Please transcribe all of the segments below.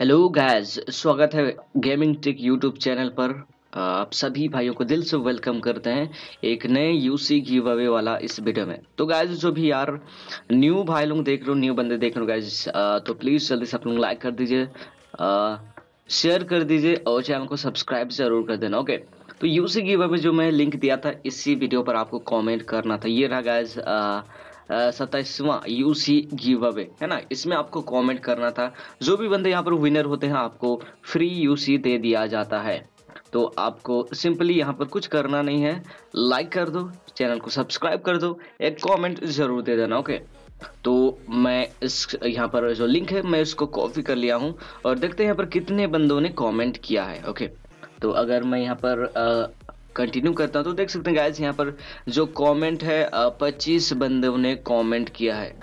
Hello guys, स्वागत है gaming take YouTube channel पर। आप सभी भाइयों को दिल से वेलकम करते हैं एक नए यूसी गिव अवे वाला इस वीडियो में। तो गाइस, जो भी यार न्यू भाई लोग देख रहे हो, न्यू बंदे देख रहे हो गाइस, तो प्लीज़ जल्दी से आप लोग लाइक कर दीजिए, शेयर कर दीजिए और चैनल को सब्सक्राइब जरूर कर देना। ओके, तो यूसी गिव अवे जो मैं लिंक दिया था इसी वीडियो पर आपको कॉमेंट करना था। ये रहा गाइस 27वां यूसी गिव अवे है ना, इसमें आपको कमेंट करना था। जो भी बंदे यहाँ पर विनर होते हैं आपको फ्री यूसी दे दिया जाता है। तो आपको सिंपली यहाँ पर कुछ करना नहीं है, लाइक कर दो, चैनल को सब्सक्राइब कर दो, एक कमेंट जरूर दे देना। ओके, तो मैं इस यहाँ पर जो लिंक है मैं इसको कॉपी कर लिया हूँ और देखते हैं यहाँ पर कितने बंदों ने कमेंट किया है। ओके, तो अगर मैं यहाँ पर कंटिन्यू करता हूँ तो देख सकते हैं गाइस, यहाँ पर जो कमेंट है 25 बंदों ने कमेंट किया है।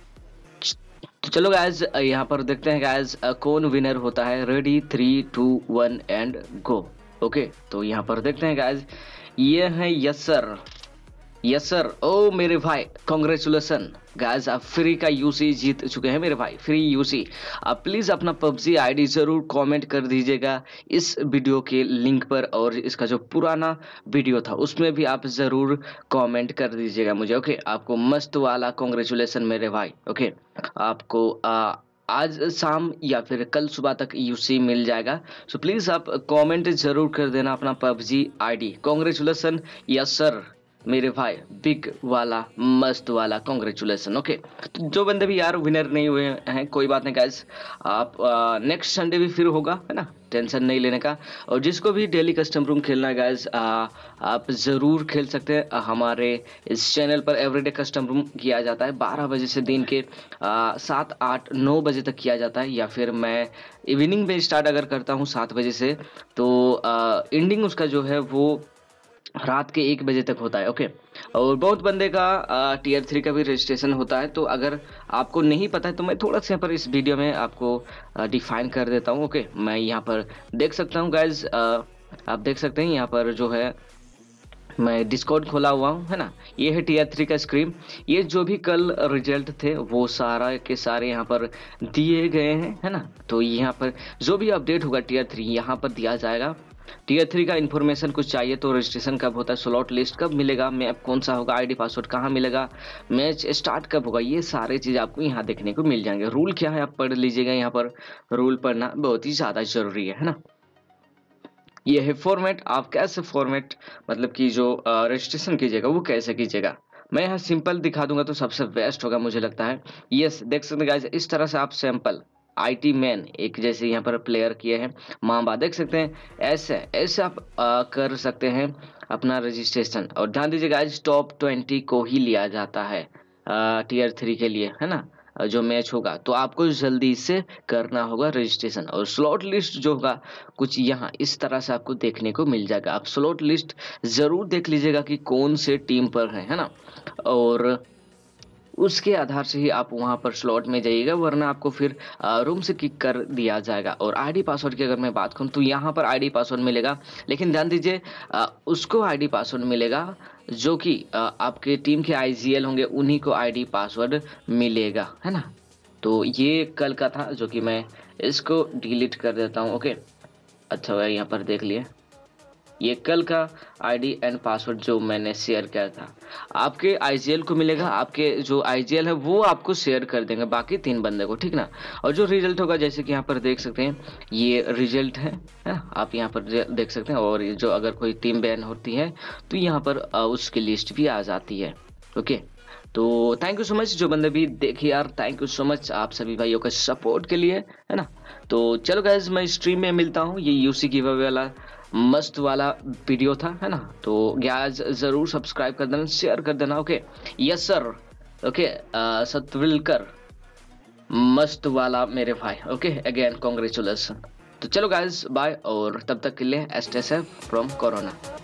तो चलो गाइस, यहाँ पर देखते हैं गाइस कौन विनर होता है। Ready 3 2 1 and go. ओके, तो यहाँ पर देखते हैं गाइस, ये है यस सर, यस सर। ओ मेरे भाई, कॉन्ग्रेचुलेसन गाइस, आप फ्री का यूसी जीत चुके हैं मेरे भाई, फ्री यूसी। आप प्लीज अपना पबजी आईडी जरूर कमेंट कर दीजिएगा इस वीडियो के लिंक पर, और इसका जो पुराना वीडियो था उसमें भी आप जरूर कमेंट कर दीजिएगा मुझे। ओके, आपको मस्त वाला कॉन्ग्रेचुलेसन मेरे भाई। ओके, आपको आज शाम या फिर कल सुबह तक यूसी मिल जाएगा। सो प्लीज आप कमेंट जरूर कर देना अपना PUBG ID. Congratulation yes sir मेरे भाई, बिग वाला मस्त वाला कॉन्ग्रेचुलेसन। ओके, तो जो बंदे भी यार विनर नहीं हुए हैं कोई बात नहीं गाइस, आप नेक्स्ट संडे भी फिर होगा है ना, टेंशन नहीं लेने का। और जिसको भी डेली कस्टम रूम खेलना है गाइस, आप ज़रूर खेल सकते हैं। हमारे इस चैनल पर एवरीडे कस्टम रूम किया जाता है 12 बजे से दिन के 7 8 9 बजे तक किया जाता है, या फिर मैं इवनिंग में स्टार्ट अगर करता हूँ 7 बजे से, तो एंडिंग उसका जो है वो रात के 1 बजे तक होता है। ओके, और बहुत बंदे का टीयर 3 का भी रजिस्ट्रेशन होता है। तो अगर आपको नहीं पता है तो मैं थोड़ा सा यहाँ पर इस वीडियो में आपको डिफाइन कर देता हूँ। ओके, मैं यहाँ पर देख सकता हूँ गाइज, आप देख सकते हैं यहाँ पर जो है मैं डिस्कॉर्ड खोला हुआ हूँ है ना। ये है टीयर 3 का स्क्रीन। ये जो भी कल रिजल्ट थे वो सारा के सारे यहाँ पर दिए गए हैं है ना। तो यहाँ पर जो भी अपडेट होगा टीयर 3 यहाँ पर दिया जाएगा। टीयर 3 का इन्फॉर्मेशन कुछ चाहिए तो रजिस्ट्रेशन कब होता है, स्लॉट लिस्ट कब मिलेगा, मैप कौन सा होगा, आईडी पासवर्ड कहाँ मिलेगा, मैच स्टार्ट कब होगा, ये सारे चीज़ आपको यहाँ देखने को मिल जाएंगे। रूल क्या है आप पढ़ लीजिएगा, यहाँ पर रूल पढ़ना बहुत ही ज़्यादा जरूरी है ना। ये है फॉर्मेट, आप कैसे फॉर्मेट मतलब कि जो रजिस्ट्रेशन कीजिएगा वो कैसे कीजिएगा, मैं यहाँ सिंपल दिखा दूंगा तो सबसे बेस्ट होगा मुझे लगता है। यस, देख सकते हैं गाइस, इस तरह से आप सैंपल आईटी मैन एक जैसे यहाँ पर प्लेयर किए हैं, मांबा देख सकते हैं, ऐसे ऐसे आप कर सकते हैं अपना रजिस्ट्रेशन। और ध्यान दीजिए गाइस, टॉप 20 को ही लिया जाता है टीयर 3 के लिए है ना। जो मैच होगा तो आपको जल्दी से करना होगा रजिस्ट्रेशन। और स्लॉट लिस्ट जो होगा कुछ यहाँ इस तरह से आपको देखने को मिल जाएगा। आप स्लॉट लिस्ट जरूर देख लीजिएगा कि कौन से टीम पर है ना, और उसके आधार से ही आप वहां पर स्लॉट में जाइएगा, वरना आपको फिर रूम से किक कर दिया जाएगा। और आईडी पासवर्ड की अगर मैं बात करूं तो यहाँ पर आईडी पासवर्ड मिलेगा, लेकिन ध्यान दीजिए उसको आईडी पासवर्ड मिलेगा जो कि आपके टीम के आईजीएल होंगे, उन्हीं को आईडी पासवर्ड मिलेगा है ना। तो ये कल का था जो कि मैं इसको डिलीट कर देता हूँ। ओके, अच्छा भाई यहाँ पर देख लिए, ये कल का आईडी एंड पासवर्ड जो मैंने शेयर किया था आपके आईजीएल को मिलेगा। आपके जो आईजीएल है वो आपको शेयर कर देंगे बाकी 3 बंदे को, ठीक ना। और जो रिजल्ट होगा जैसे कि यहाँ पर देख सकते हैं, ये रिजल्ट है ना, आप यहाँ पर देख सकते हैं। और जो अगर कोई टीम बैन होती है तो यहाँ पर उसकी लिस्ट भी आ जाती है। ओके, तो थैंक यू सो मच जो बंदे भी देखिए यार, थैंक यू सो मच आप सभी भाइयों का सपोर्ट के लिए है ना। तो चलो गाइज, मैं स्ट्रीम में मिलता हूँ। ये यूसी गिव अवे वाला मस्त वाला वीडियो था है ना। तो गाइज जरूर सब्सक्राइब कर देना, शेयर कर देना। Okay, yes sir. ओके, सतविलकर मस्त वाला मेरे भाई। Okay, again congratulation. तो चलो गाइज बाय, और तब तक के लिए स्टे सेफ फ्रॉम कोरोना।